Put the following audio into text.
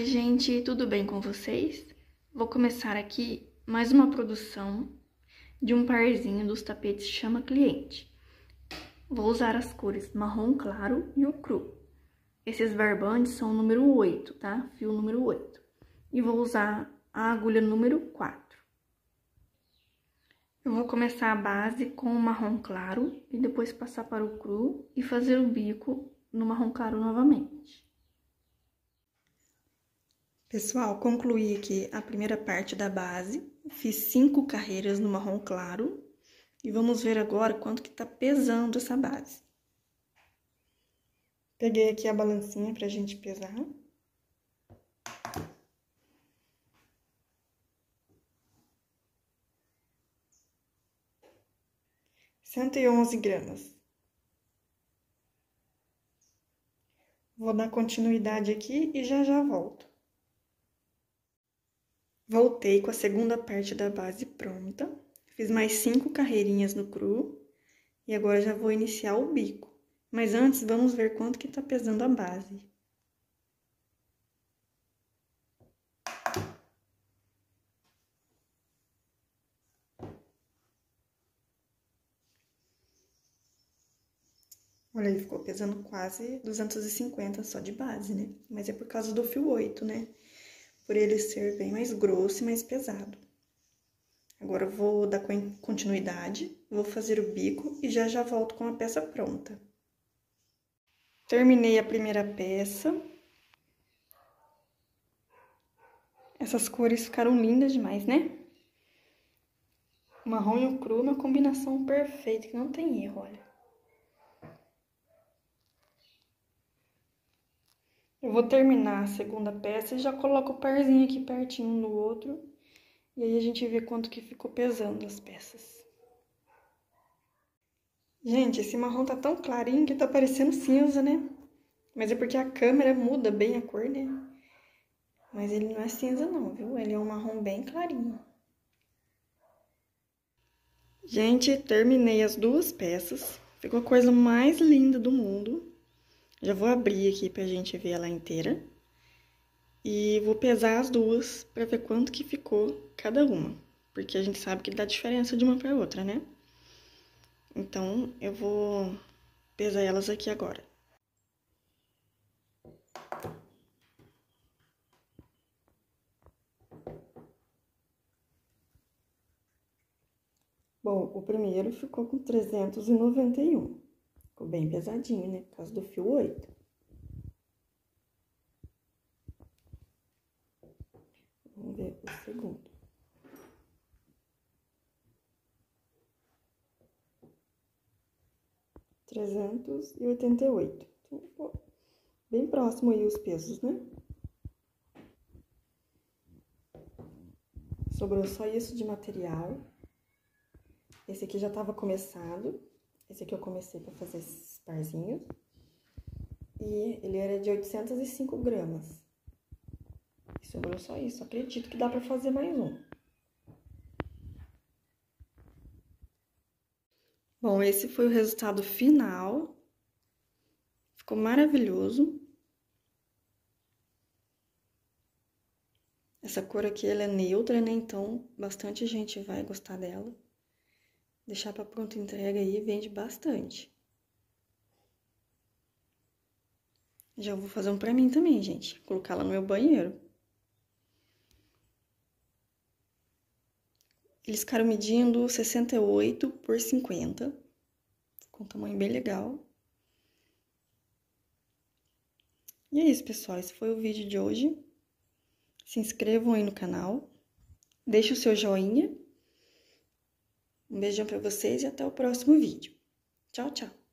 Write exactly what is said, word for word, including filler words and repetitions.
Oi, gente, tudo bem com vocês? Vou começar aqui mais uma produção de um parzinho dos tapetes Chama Cliente. Vou usar as cores marrom claro e o cru. Esses barbantes são o número oito, tá? Fio número oito. E vou usar a agulha número quatro. Eu vou começar a base com o marrom claro e depois passar para o cru e fazer o bico no marrom claro novamente. Pessoal, concluí aqui a primeira parte da base, fiz cinco carreiras no marrom claro e vamos ver agora quanto que tá pesando essa base. Peguei aqui a balancinha pra gente pesar. cento e onze gramas. Vou dar continuidade aqui e já já volto. Voltei com a segunda parte da base pronta. Fiz mais cinco carreirinhas no cru. E agora já vou iniciar o bico. Mas antes, vamos ver quanto que tá pesando a base. Olha aí, ficou pesando quase duzentos e cinquenta só de base, né? Mas é por causa do fio oito, né? Por ele ser bem mais grosso e mais pesado. Agora eu vou dar continuidade, vou fazer o bico e já já volto com a peça pronta. Terminei a primeira peça. Essas cores ficaram lindas demais, né? O marrom e o cru, uma combinação perfeita, que não tem erro, olha. Eu vou terminar a segunda peça e já coloco o parzinho aqui pertinho um do outro. E aí a gente vê quanto que ficou pesando as peças. Gente, esse marrom tá tão clarinho que tá parecendo cinza, né? Mas é porque a câmera muda bem a cor, né? Mas ele não é cinza não, viu? Ele é um marrom bem clarinho. Gente, terminei as duas peças. Ficou a coisa mais linda do mundo. Já vou abrir aqui pra gente ver ela inteira. E vou pesar as duas pra ver quanto que ficou cada uma. Porque a gente sabe que dá diferença de uma pra outra, né? Então, eu vou pesar elas aqui agora. Bom, o primeiro ficou com trezentos e noventa e um. Ficou bem pesadinho, né? Por causa do fio oito. Vamos ver o segundo. trezentos e oitenta e oito. Então, bem próximo aí os pesos, né? Sobrou só isso de material. Esse aqui já tava começado. Esse aqui eu comecei pra fazer esses parzinhos. E ele era de oitocentos e cinco gramas. E sobrou só isso. Acredito que dá pra fazer mais um. Bom, esse foi o resultado final. Ficou maravilhoso. Essa cor aqui, ela é neutra, né? Então, bastante gente vai gostar dela. Deixar pra pronta entrega aí, vende bastante. Já vou fazer um pra mim também, gente. Colocar lá no meu banheiro. Eles ficaram medindo sessenta e oito por cinquenta. Com um tamanho bem legal. E é isso, pessoal. Esse foi o vídeo de hoje. Se inscrevam aí no canal. Deixe o seu joinha. Um beijão pra vocês e até o próximo vídeo. Tchau, tchau.